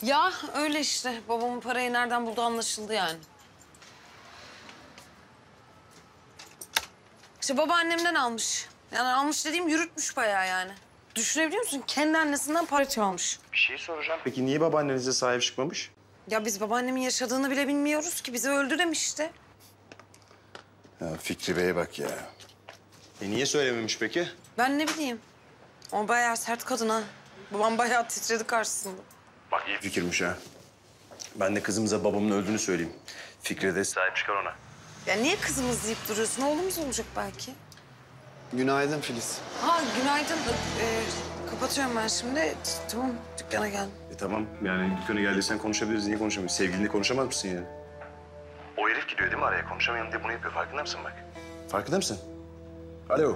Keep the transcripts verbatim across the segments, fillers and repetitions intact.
Ya öyle işte. Babamın parayı nereden buldu anlaşıldı yani. İşte babaannemden almış. Yani almış dediğim yürütmüş bayağı yani. Düşünebiliyor musun? Kendi annesinden para çalmış. Bir şey soracağım. Peki niye babaannenize sahip çıkmamış? Ya biz babaannemin yaşadığını bile bilmiyoruz ki. Bizi öldü demişti. Ya Fikri Bey'e bak ya. E niye söylememiş peki? Ben ne bileyim. O bayağı sert kadın ha. Babam bayağı titredi karşısında. Bak iyi fikirmiş ha. Ben de kızımıza babamın öldüğünü söyleyeyim. Fikri de sahip çıkar ona. Ya niye kızımız deyip duruyorsun? Oğlumuz olacak belki. Günaydın Filiz. Ha günaydın. Ee, kapatıyorum ben şimdi. Tamam dükkana gel. E tamam yani dükkana geldiysen konuşabiliriz. Niye konuşamıyoruz? Sevgilinle konuşamaz mısın yani? O herif gidiyor değil mi araya? Konuşamayalım diye bunu yapıyor. Farkında mısın bak? Farkında mısın? Alo.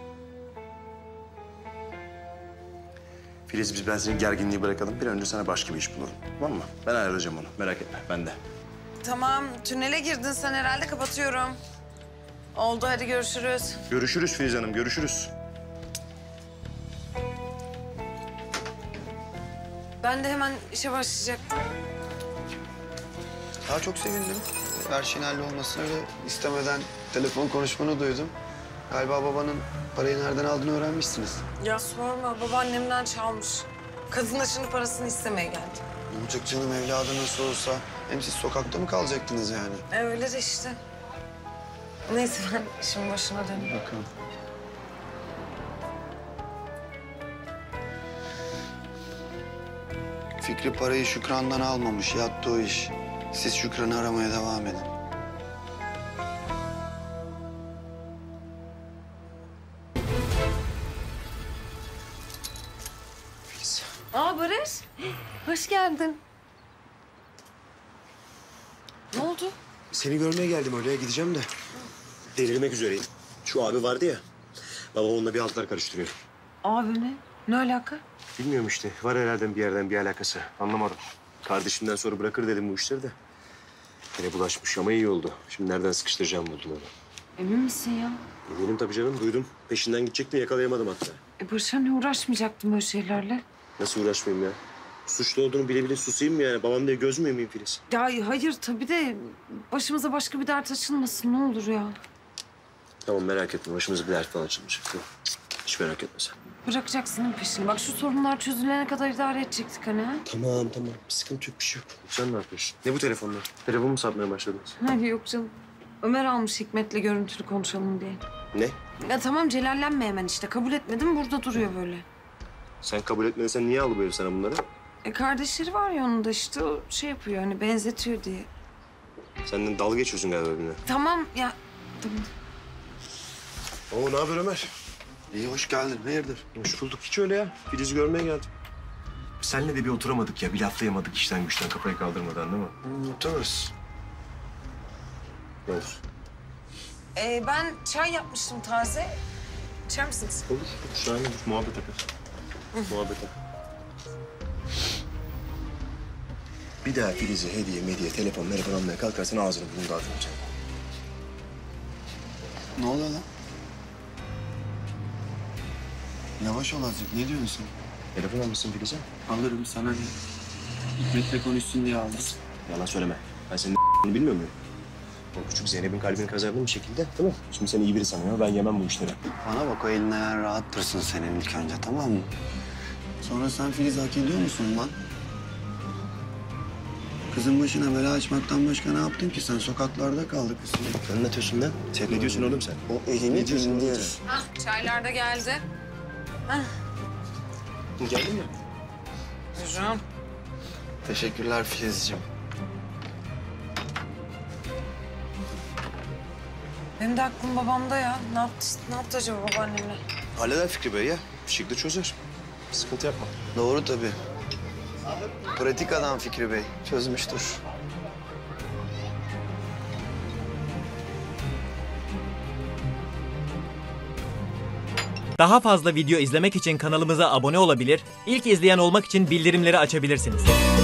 Filiz biz ben senin gerginliği bırakalım. Bir an önce sana başka bir iş bulalım. Tamam mı? Ben ayarlayacağım onu. Merak etme. Ben de. Tamam tünele girdin sen herhalde kapatıyorum. Oldu hadi görüşürüz. Görüşürüz Filiz Hanım. Görüşürüz. Ben de hemen işe başlayacaktım. Daha çok sevindim. Her şeyin hallolmasını öyle istemeden telefon konuşmanı duydum. Galiba babanın parayı nereden aldığını öğrenmişsiniz. Ya sorma babaannemden çalmış. Kadın da şimdi parasını istemeye geldi. Ne olacak canım evladı nasıl olsa. Hem siz sokakta mı kalacaktınız yani? E, öyle de işte. Neyse ben işin başına döneyim. Bakalım. Fikri parayı Şükran'dan almamış. Yattı o iş. Siz Şükran'ı aramaya devam edin. Filiz. Aa Barış, hoş geldin. Ne oldu? Seni görmeye geldim oraya gideceğim de. Delirmek üzereyim. Şu abi vardı ya. Baba onunla bir altlar karıştırıyor. Abi mi? Ne alaka? Bilmiyorum işte. Var herhalde bir yerden bir alakası. Anlamadım. Kardeşimden sonra bırakır dedim bu işleri de. Yine bulaşmış ama iyi oldu. Şimdi nereden sıkıştıracağım buldum onu. Emin misin ya? Eminim tabii canım. Duydum. Peşinden gidecektim yakalayamadım hatta. E Barış'a ne uğraşmayacaktım böyle şeylerle? Nasıl uğraşmayayım ya? Suçlu olduğunu bile bile susayım mı yani? Babam diye göz mü yumayım Filiz? Ya hayır tabii de başımıza başka bir dert açılmasın ne olur ya. Tamam merak etme. Başımıza bir dert falan açılmayacak. Tamam. Hiç merak etme sen. Bırakacaksın değil mi peşini? Bak şu sorunlar çözülene kadar idare edecektik hani ha? Tamam tamam. Bir sıkıntı yok, bir şey yok. Sen ne yapıyorsun? Ne bu telefonlar? Telefon mu satmaya başladınız? Hadi yok canım. Ömer almış Hikmet'le görüntülü konuşalım diye. Ne? Ya tamam celallenme hemen işte. Kabul etmedim burada duruyor böyle. Sen kabul etmediysen niye aldı böyle sana bunları? E kardeşleri var ya onun da işte o şey yapıyor hani benzetiyor diye. Senden dalga geçiyorsun galiba benimle. Tamam ya tamam. Oo ne haber Ömer? İyi hoş geldin. Hayırdır? Hoş bulduk. Hiç öyle ya. Filiz'i görmeye geldim. Seninle de bir oturamadık ya. Bir laflayamadık işten güçten kafayı kaldırmadan değil mi? Hmm, otururuz. Ne olur. E, ben çay yapmıştım taze. İçer misiniz? Olur. Şahane olur. Muhabbet akar. Muhabbet akar. Bir daha Filiz'e hediye, medya, telefon, telefon almaya kalkarsan ağzını burnunu dağıtmayacağım. Ne oluyor lan? Yavaş ol azıcık. Ne diyorsun sen? Telefon almışsın Filiz'e. Alırım sana ne? Hikmet'le konuşsun diye aldım. Yalan söyleme. Ben senin bunu bilmiyor muyum? O küçük Zeynep'in kalbini kazandığım bir şekilde değil mi? Şimdi seni iyi biri sanıyor. Ben yemem bu işleri. Bana bak o elin ayağın rahat dursun senin ilk önce tamam mı? Sonra sen Filiz hak ediyor musun lan? Kızın başına bela açmaktan başka ne yaptın ki sen? Sokaklarda kaldı kız. Sen ne diyorsun lan? Sen ne diyorsun oğlum sen? O elini indir. Hah çaylar da geldi. Geldin mi? Buyurun. Teşekkürler Filizciğim. Benim de aklım babamda ya. Ne yaptı, ne yaptı acaba babaannemle? Halleder Fikri Bey ya. Bir şekilde çözer. Sıkıntı yapma. Doğru tabii. Pratik adam Fikri Bey. Çözmüştür. Daha fazla video izlemek için kanalımıza abone olabilir, ilk izleyen olmak için bildirimleri açabilirsiniz.